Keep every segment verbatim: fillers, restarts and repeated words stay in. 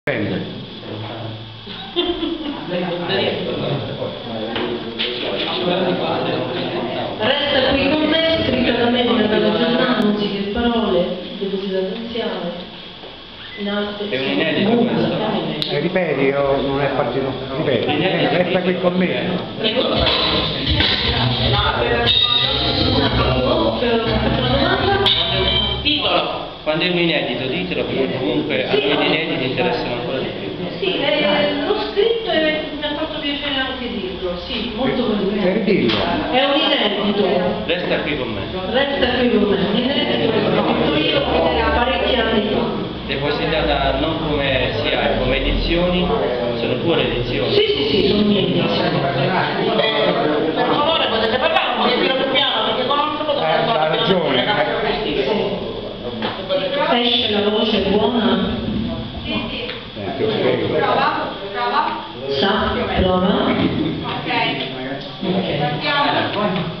Resta qui con me, scritta da me da Carlo Giordano, musiche e parole, depositata insieme, in arte. È un inedito questo. Eh, ripeti, io non è partito. Ripeti, eh, resta qui con me. Titolo. Quando è un inedito ditelo, perché comunque a noi gli inediti interessano ancora di più. Sì, eh, l'ho scritto e mi ha fatto piacere anche dirlo, sì, molto volentieri. È un inedito. Resta qui con me. Resta qui con me, un inedito che ho scritto io parecchi anni fa. Depositata non come S I A E, come edizioni, sono tue le edizioni. Sì, sì, sì, sono mie edizioni. Per favore potete parlare un pochettino più piano perché conosco cosa Eh, ha ragione. Esce la voce buona? Sì, sì. Eh, Prova, prova. Sa, prova. Ok. Ok. Partiamo.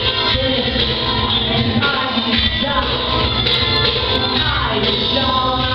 John.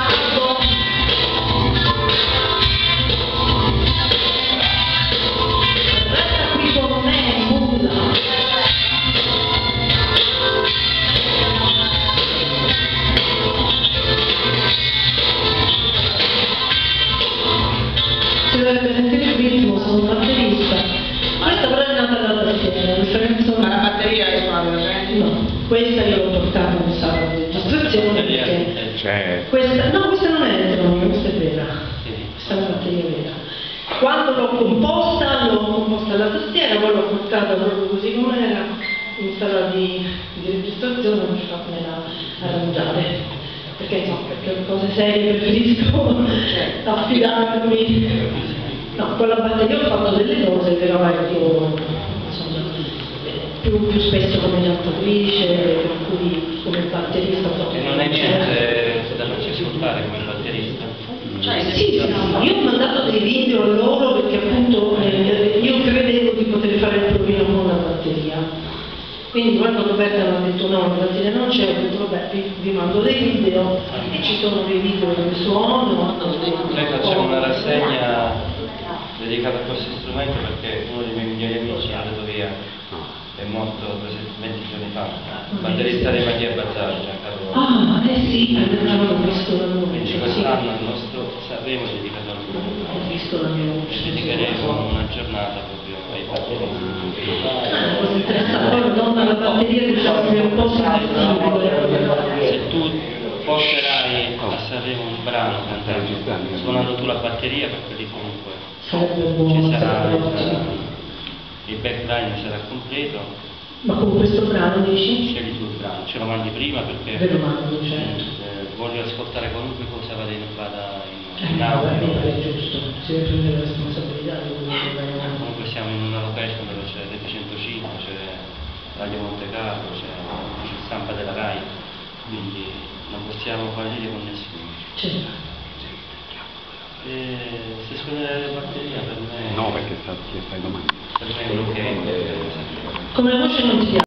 Questa, no, questa non è elettronica, questa è vera. Questa è una batteria vera. Quando l'ho composta, l'ho composta alla tastiera, poi l'ho portata proprio così com'era, in sala di, di registrazione per farmela arrangiare. Perché insomma, per cose serie preferisco affidarmi. No, con la batteria ho fatto delle cose, però ecco, insomma, più, più spesso come cantatrice, per cui come batterista. E non è niente da farci ascoltare come batterista? Cioè, sì, sì, io ho mandato dei video a loro perché appunto eh, io credevo di poter fare il provino con la batteria. Quindi quando Roberta mi ha detto no, la batteria non c'è, ho detto vabbè, vi, vi mando dei video e ci sono dei video dove suono. Noi facciamo una rassegna dedicata a questo strumento perché uno dei miei migliori amici è andato via, è morto venti giorni fa, batterista dei Mattia Bazzar, Giancarlo. Ah, eh sì, l'ho visto la mia Quindi voce. quest'anno il nostro Sanremo è dedicato a lui. Ho visto la mia voce. E dedicheremo una giornata proprio ai batteristi. Cosa interessante, poi donna la batteria diciamo che è un po' sensibile. Se tu porterai a Sanremo un brano cantando, suonando tu la batteria, perché lì comunque Sarebbe ci buono. sarà sarebbe il, ottimo. il backline sarà completo. Ma con questo brano dici? Scegli tu il brano, ce lo mandi prima perché Ve lo mando, certo. eh, voglio ascoltare qualunque cosa vada in, vada in, Eh, in no, beh, mi audio. pare giusto, si deve prendere la responsabilità di quello che vai avanti. Comunque siamo in una location dove c'è Rete centocinque, c'è Radio Monte Carlo, c'è c'è stampa della Rai, quindi non possiamo fare lì con nessuno. Certo. E se suonerai la batteria per me No, perché sta chiesta domani. per me è un ok. Come voce non ti piace?